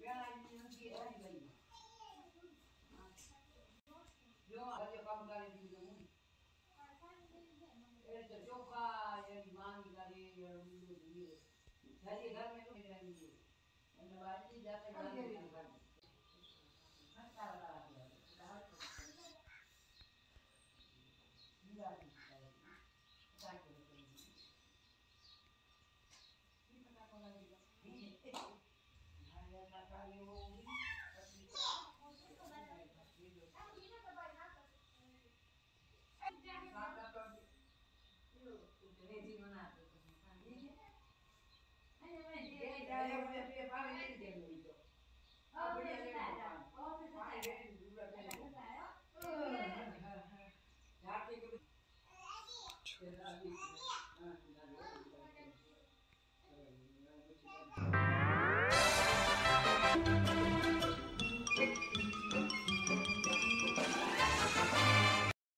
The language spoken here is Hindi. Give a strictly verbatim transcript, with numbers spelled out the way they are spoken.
जो आज काम करे दी जो ये तो चोखा ये मांग करे ये दूध ये सारे घर में लोग रहने दो और बाकी जाते जाते नहीं कर मत कर रहा है दाल निकाल दीजिए क्या करें ये पता कौन है ये पता ये वो रेजी बनाते ठीक है अरे मैं ये डाले हुए पे पानी नहीं दे लो तो अब बढ़िया ले लो और फिर पानी दे दूसरा दे लो जाके के चला भी हां